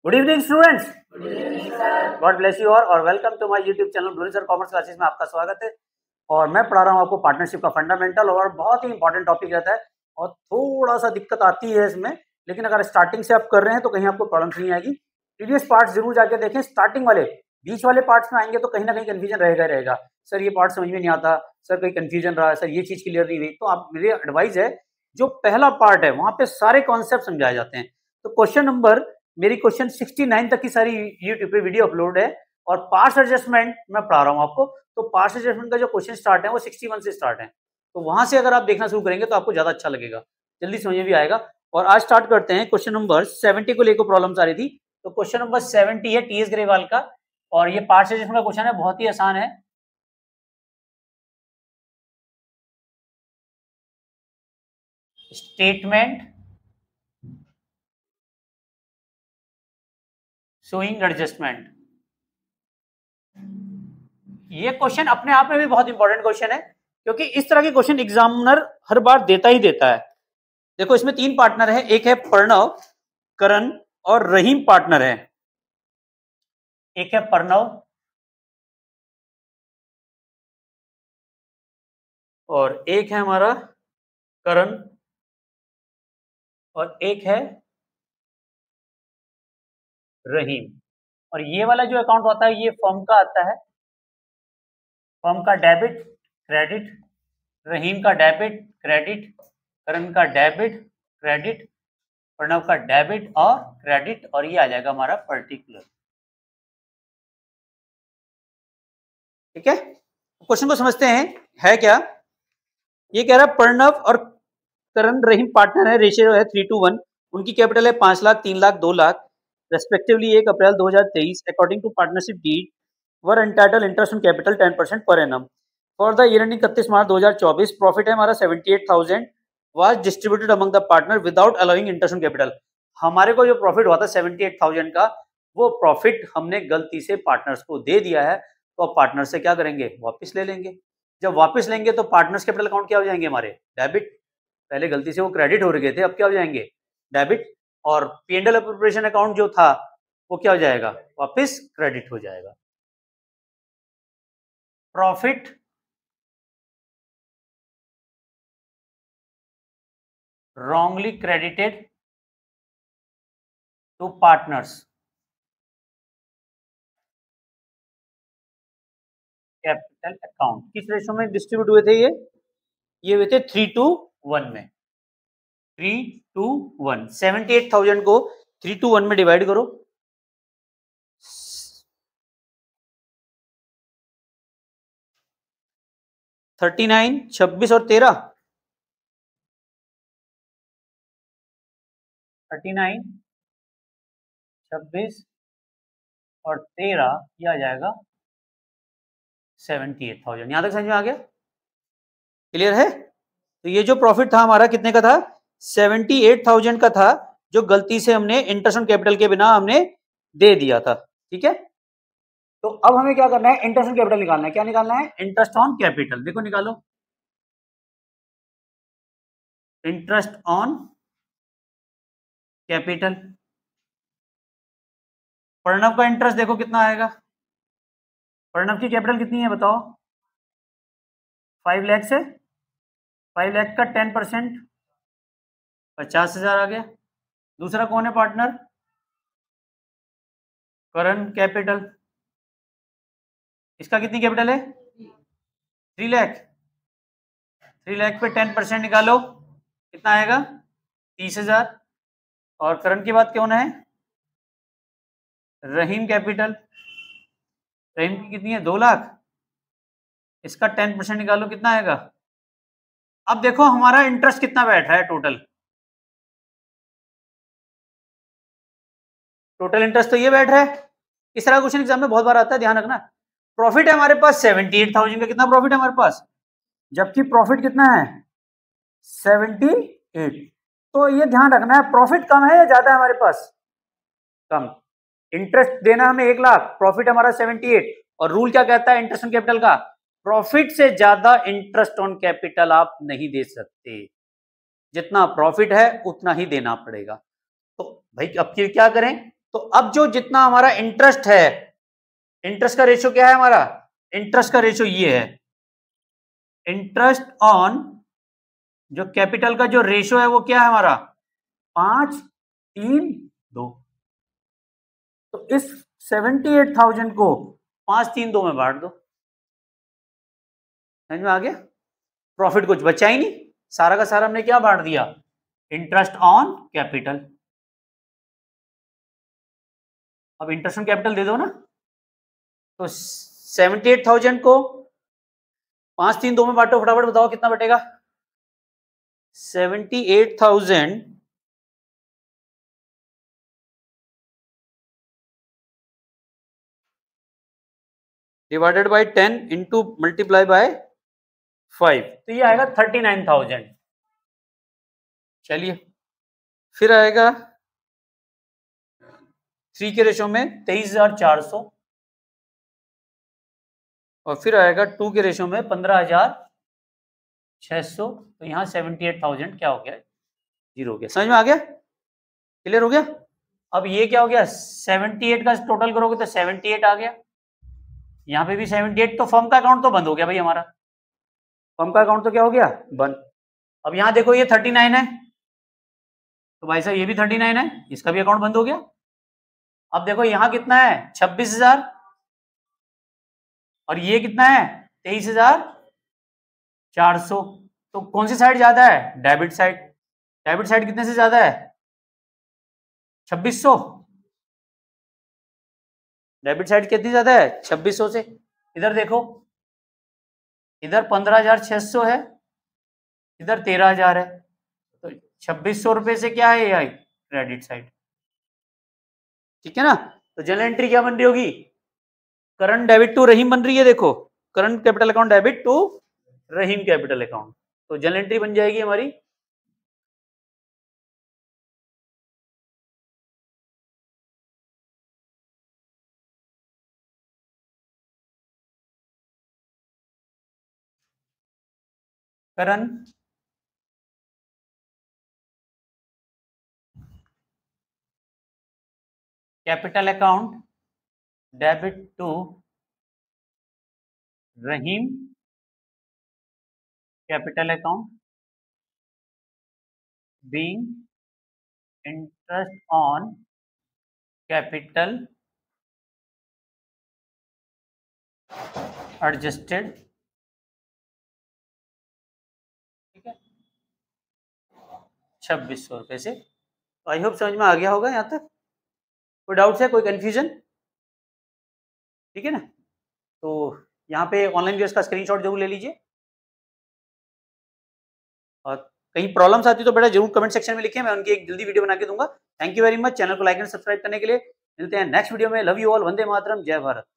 Good evening students, God bless you और welcome to my YouTube channel ब्लूरी sir commerce classes में आपका स्वागत है। और मैं पढ़ा रहा हूँ आपको पार्टनरशिप का फंडामेंटल, और बहुत ही इंपॉर्टेंट टॉपिक रहता है और थोड़ा सा दिक्कत आती है इसमें, लेकिन अगर स्टार्टिंग से आप कर रहे हैं तो कहीं आपको प्रॉब्लम नहीं आएगी। प्रीवियस पार्ट जरूर जाके देखें, स्टार्टिंग वाले बीच वाले पार्ट्स में आएंगे तो कहीं ना कहीं कंफ्यूजन रहेगा। सर ये पार्ट समझ में नहीं आता, सर कहीं कंफ्यूजन रहा, सर ये चीज क्लियर नहीं हुई, तो आप मेरी एडवाइस है जो पहला पार्ट है वहां पे सारे कॉन्सेप्ट समझाए जाते हैं। तो क्वेश्चन नंबर मेरी क्वेश्चन 69 तक की सारी यूट्यूब पे वीडियो अपलोड है और पार्ट्स एडजस्टमेंट मैं पढ़ा रहा हूँ आपको। तो पार्ट्स एडजस्टमेंट का जो क्वेश्चन स्टार्ट है वो 61 से स्टार्ट है, तो वहां से अगर आप देखना शुरू करेंगे तो आपको ज्यादा अच्छा लगेगा, जल्दी समझ में भी आएगा। और आज स्टार्ट करते हैं क्वेश्चन नंबर 70 को लेकर प्रॉब्लम्स आ रही थी। तो क्वेश्चन नंबर 70 है टीएस ग्रेवाल का, और ये पार्ट्स एडजस्टमेंट का क्वेश्चन है, बहुत ही आसान है। स्टेटमेंट शोइंग एडजस्टमेंट, ये क्वेश्चन अपने आप में भी बहुत इंपॉर्टेंट क्वेश्चन है, क्योंकि इस तरह के क्वेश्चन एग्जामिनर हर बार देता ही देता है। देखो इसमें तीन पार्टनर है, एक है प्रणव, करण और रहीम पार्टनर है। एक है प्रणव और एक है हमारा करण और एक है रहीम। और ये वाला जो अकाउंट होता है ये फर्म का आता है, फर्म का डेबिट क्रेडिट, रहीम का डेबिट क्रेडिट, करण का डेबिट क्रेडिट, प्रणव का डेबिट और क्रेडिट, और ये आ जाएगा हमारा पर्टिकुलर। ठीक है, क्वेश्चन को समझते हैं है क्या। ये कह रहा है प्रणव और करण रहीम पार्टनर है, रेशियो है 3:1, उनकी कैपिटल है 5 lakh, 3 lakh, 2 lakh respectively 1 April 2023। According to partnership deed were entitle interest on capital 10% per annum for the year ending 31 March 2024। Profit है हमारा 78,000 was distributed among the partner without allowing interest on capital. हमारे को जो profit हुआ था 78,000 का, वो प्रॉफिट हमने गलती से पार्टनर्स को दे दिया है, तो अब पार्टनर से क्या करेंगे, वापस ले लेंगे। जब वापस लेंगे तो पार्टनर्स कैपिटल अकाउंट क्या हो जाएंगे हमारे, डेबिट। पहले गलती से वो क्रेडिट हो गए थे, अब क्या हो जाएंगे, डेबिट। और पी&एल अप्रोप्रिएशन अकाउंट जो था वो क्या हो जाएगा, वापस क्रेडिट हो जाएगा। Profit wrongly credited to partners capital account किस रेशो में डिस्ट्रीब्यूट हुए थे, ये हुए थे 3:1 में। 3:1, 78,000 को 3:1 में डिवाइड करो, 39, 26 और 13, 39, 26 और 13, ये आ जाएगा 78,000। यहां तक समझ में आ गया, क्लियर है। तो ये जो प्रॉफिट था हमारा कितने का था, 78,000 का था, जो गलती से हमने इंटरेस्ट ऑन कैपिटल के बिना हमने दे दिया था। ठीक है, तो अब हमें क्या करना है, इंटरेस्ट ऑन कैपिटल निकालना है। क्या निकालना है, इंटरेस्ट ऑन कैपिटल। देखो निकालो, इंटरेस्ट ऑन कैपिटल। प्रणव का इंटरेस्ट देखो कितना आएगा, प्रणव की कैपिटल कितनी है बताओ, 5 लाख से 5 लाख का 10% 50,000 आ गया। दूसरा कौन है पार्टनर, करण कैपिटल, इसका कितनी कैपिटल है, 3 लाख। 3 लाख पे 10% निकालो, कितना आएगा, 30,000। और करण की बात कौन है, रहीम कैपिटल, रहीम की कितनी है, 2 लाख, इसका 10% निकालो, कितना आएगा। अब देखो हमारा इंटरेस्ट कितना बैठ रहा है, टोटल इंटरेस्ट तो ये बैठ रहा है। इस तरह क्वेश्चन एग्जाम में बहुत बार आता है, ध्यान रखना। प्रॉफिट है हमारे पास 78,000 का, कितना प्रॉफिट है हमारे पास, जबकि प्रॉफिट कितना है 78। तो ये ध्यान रखना है, प्रॉफिट कम है या ज्यादा है हमारे पास, कम। इंटरेस्ट देना हमें 1 लाख, प्रॉफिट हमारा 78, और रूल क्या कहता है इंटरेस्ट ऑन कैपिटल का, प्रॉफिट से ज्यादा इंटरेस्ट ऑन कैपिटल आप नहीं दे सकते, जितना प्रॉफिट है उतना ही देना पड़ेगा। तो भाई अब क्या करें, तो अब जो जितना हमारा इंटरेस्ट है, इंटरेस्ट का रेशियो क्या है हमारा, इंटरेस्ट का रेशियो ये है, इंटरेस्ट ऑन जो कैपिटल का जो रेशियो है वो क्या है हमारा 5-3-2। तो इस 78,000 को 5-3-2 में बांट दो। समझ में आ गया? प्रॉफिट कुछ बचा ही नहीं, सारा का सारा हमने क्या बांट दिया, इंटरेस्ट ऑन कैपिटल। अब इंटरेस्ट ऑन कैपिटल दे दो ना, तो 78,000 को 5-3-2 में बांटो, फटाफट बताओ कितना बटेगा। 78,000 divided by 10 into multiply by 5, तो ये आएगा 39,000। चलिए फिर आएगा 3 के रेशो में 23,400, और फिर आएगा 2 के रेशो में 15,600। तो यहाँ 78,000 क्या हो गया, जीरो हो गया। समझ में आ गया, क्लियर हो गया? अब ये क्या हो गया, 78 का टोटल करोगे तो 78 आ गया, यहाँ पे भी 78, तो फर्म का अकाउंट तो बंद हो गया भाई हमारा, फर्म का अकाउंट तो क्या हो गया, बंद। अब यहाँ देखो ये 39 है, तो भाई साहब ये भी 39 है, इसका भी अकाउंट बंद हो गया। अब देखो यहाँ कितना है 26,000, और ये कितना है 23,400। तो कौन सी साइड ज्यादा है, डेबिट साइड। डेबिट साइड कितने से ज्यादा है, 2600। डेबिट साइड कितनी ज्यादा है, 2600 से। इधर देखो, इधर 15,600 है, इधर 13,000 है, तो 2600 रुपए से क्या है ये क्रेडिट साइड, ठीक है ना। तो जनरल एंट्री क्या बन रही होगी, करंट डेबिट टू रहीम बन रही है, देखो current capital account debit to Rahim capital account, तो जनरल एंट्री बन जाएगी हमारी current capital account debit to Rahim capital account being interest on capital adjusted, ठीक है, 2600 रुपए से। आई होप समझ में आ गया होगा यहाँ तक, कोई डाउट्स है, कोई कंफ्यूजन, ठीक है ना। तो यहाँ पे ऑनलाइन क्लास का स्क्रीनशॉट जरूर ले लीजिए, और कहीं प्रॉब्लम्स आती तो बेटा जरूर कमेंट सेक्शन में लिखें, मैं उनकी एक जल्दी वीडियो बना के दूंगा। Thank you very much, channel को लाइक एंड सब्सक्राइब करने के लिए। मिलते हैं नेक्स्ट वीडियो में। Love you all, Vande Mataram, जय भारत।